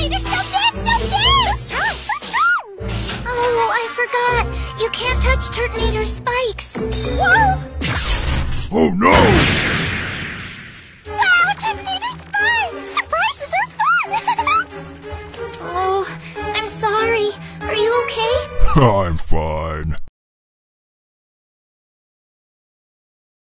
Turtonator, so big, so big! So strong, so strong! Oh, I forgot. You can't touch Turtonator's spikes. Whoa! Oh no! Wow, Turtonator's fun! Surprises are fun! Oh, I'm sorry. Are you okay? I'm fine.